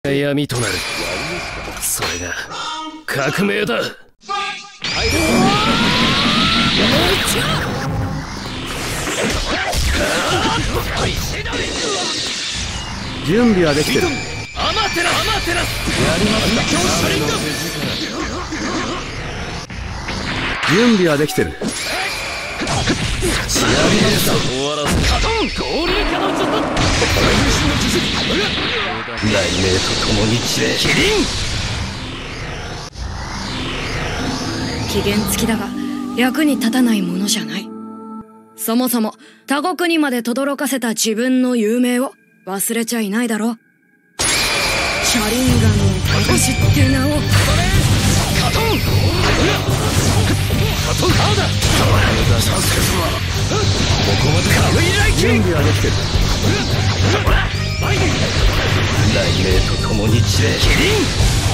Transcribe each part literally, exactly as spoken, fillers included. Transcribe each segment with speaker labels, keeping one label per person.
Speaker 1: 闇となる。それが革命だ。
Speaker 2: 準備はできてる。
Speaker 1: アマテラアマテラ
Speaker 2: やりますか。準備はできてる。やりますか。
Speaker 1: 終わらせカトン合流化の術。雷鳴と共に散れ。キリン。
Speaker 3: 期限付きだが役に立たないものじゃない。そもそも他国にまで轟かせた自分の有名を忘れちゃいないだろ。シャリンガンの拳って名を。
Speaker 1: カトンカトンハーだ。させるわ。ここまでか。
Speaker 2: 準備はできてる。
Speaker 1: 雷鳴と共に散れ。キリン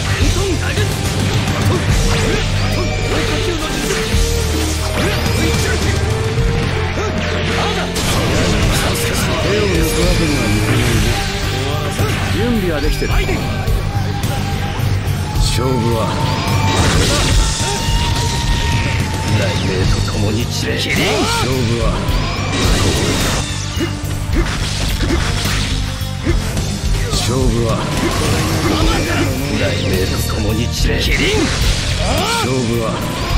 Speaker 2: 手を抜くわけにはいかないね。準備はできてる。勝負は
Speaker 1: 雷鳴と共に散れ。キリン
Speaker 2: 勝負は勝負は
Speaker 1: 雷鳴と共に散れ。キリン
Speaker 2: 勝負は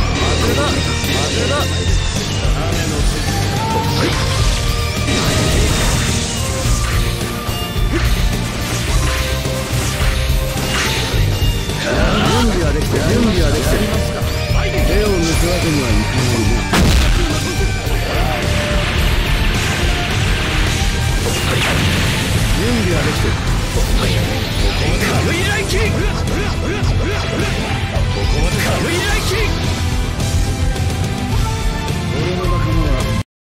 Speaker 2: 準備はできてる。準備はできてる。手を抜くわけにはいかないね。準備はできてる。
Speaker 1: ここまでカムイライキン。ここまでカムイライキン。
Speaker 2: 俺の仲間は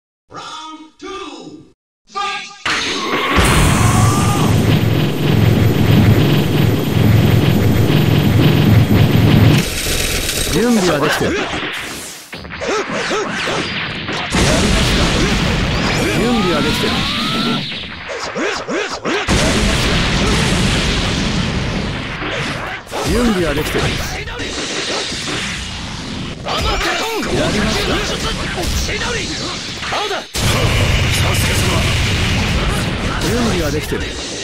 Speaker 2: 準備はできてる。準備はできてる。準備はできてる。やりますか。準備はできてる。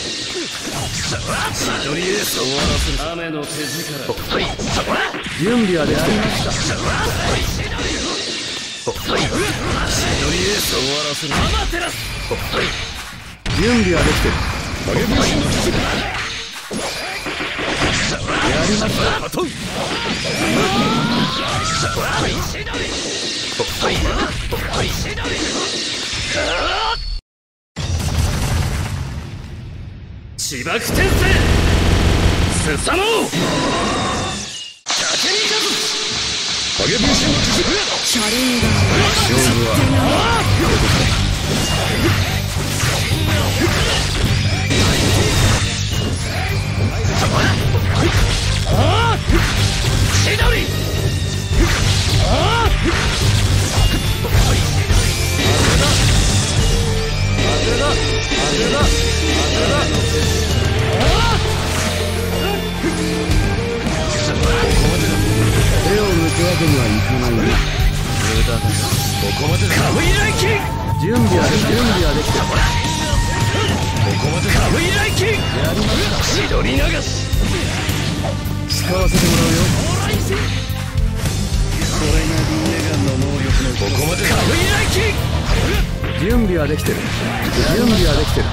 Speaker 1: 雨の手力。
Speaker 2: 準備はできてる。準備はできてる。やりますか。
Speaker 1: 自爆転生すさもう。竹に立つ影分身の術。
Speaker 3: シャリンガンの
Speaker 2: 勝負は
Speaker 1: 千鳥。
Speaker 2: 手を抜くわけにはいかないね。
Speaker 1: ここまでカムイライキン。
Speaker 2: 準備はできてる。準備はできてる。
Speaker 1: ここまでカムイライキン。
Speaker 2: やりますか。
Speaker 1: 千鳥流し。
Speaker 2: 使わせてもらうよ。これがリンネガンの能力の。
Speaker 1: ここまでカムイライキン。
Speaker 2: 準備はできてる。準備はできてる。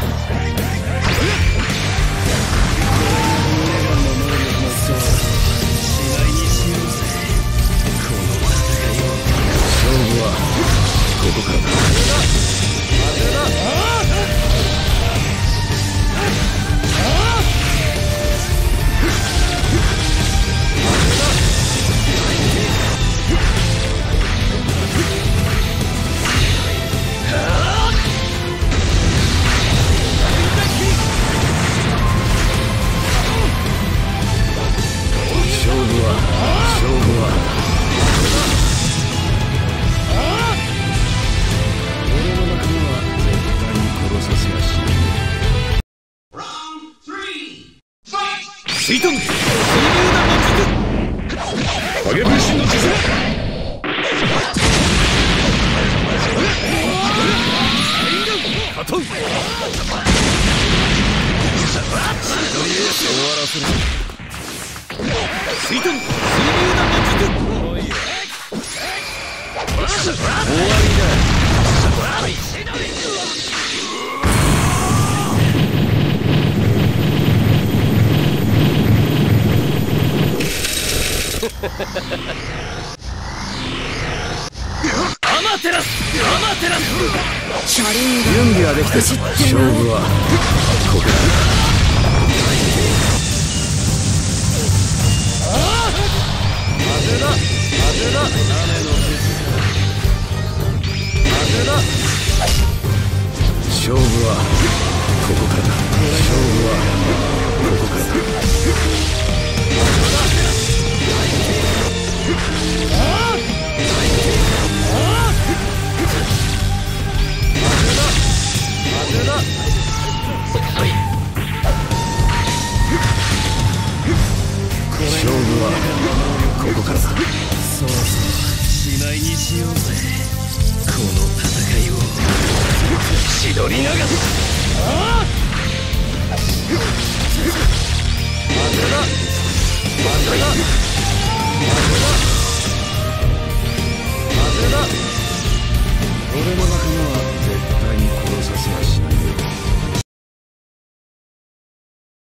Speaker 2: 勝負はここからだ。
Speaker 1: 水遁水流な魔術影分身の術カトン終わらせる水遁水流な魔術終わりだアマテラスアマテラス
Speaker 3: 車輪が
Speaker 2: 準備はできてる。勝負はここだ。風だ風だ雨の風だ勝負はここからだ。勝負はここからだ。勝負はここからだ。
Speaker 1: そろそろしまいにしようぜこの戦いを千鳥流すああ風だ風だ